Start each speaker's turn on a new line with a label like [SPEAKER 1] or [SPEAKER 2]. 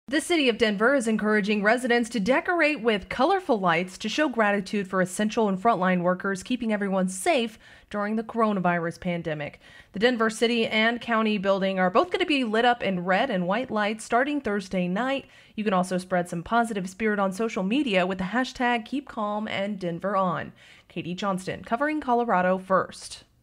[SPEAKER 1] The city of Denver is encouraging residents to decorate with colorful lights to show gratitude for essential and frontline workers keeping everyone safe during the coronavirus pandemic. The Denver City and County building are both going to be lit up in red and white lights starting Thursday night. You can also spread some positive spirit on social media with the hashtag Keep Calm and Denver On. Katie Johnston covering Colorado First.